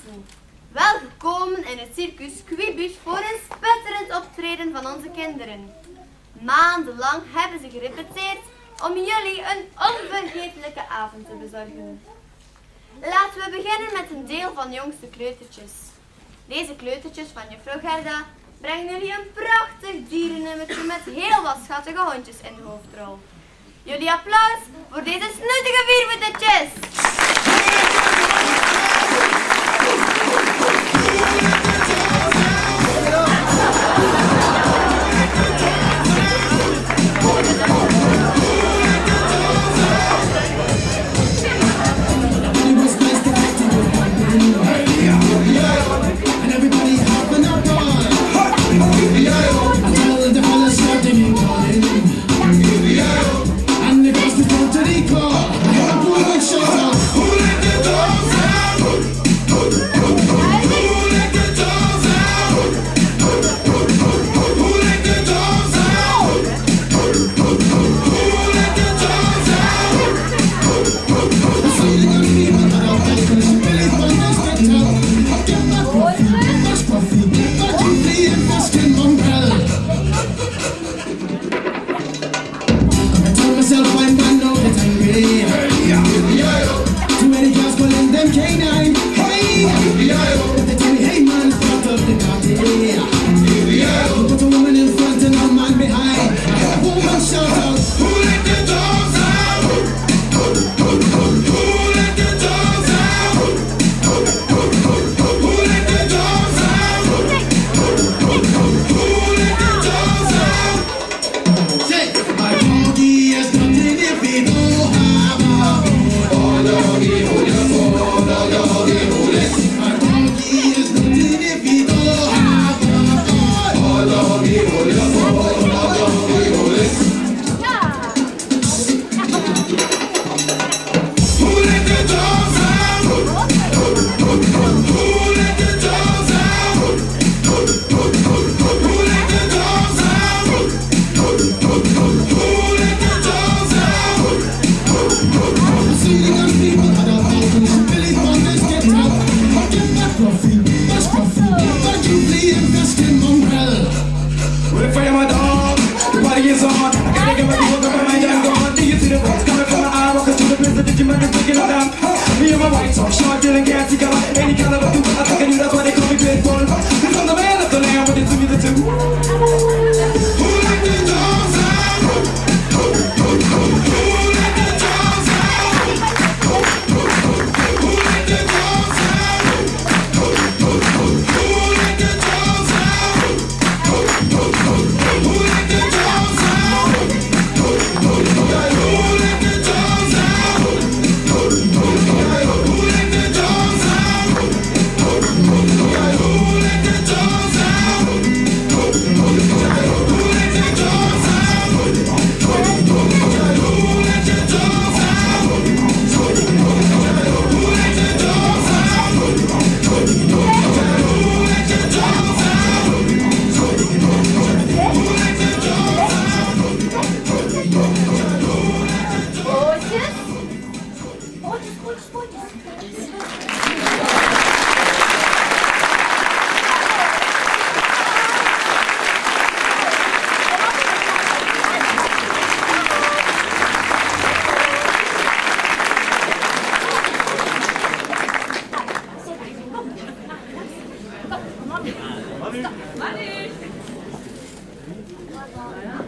toe. Welgekomen in het circus Quibus voor een spetterend optreden van onze kinderen. Maandenlang hebben ze gerepeteerd om jullie een onvergetelijke avond te bezorgen. Laten we beginnen met een deel van de jongste kleutertjes. Deze kleutertjes van juffrouw Gerda brengen jullie een prachtig dierennummertje met heel wat schattige hondjes in de hoofdrol. Jullie applaus voor deze snuttige viervoetertjes! Money.